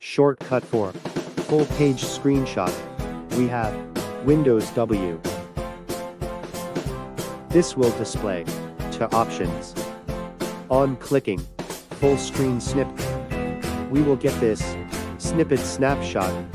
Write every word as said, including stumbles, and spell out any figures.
Shortcut for full page screenshot, we have Windows W. This will display to options. On clicking full screen snip, we will get this snippet snapshot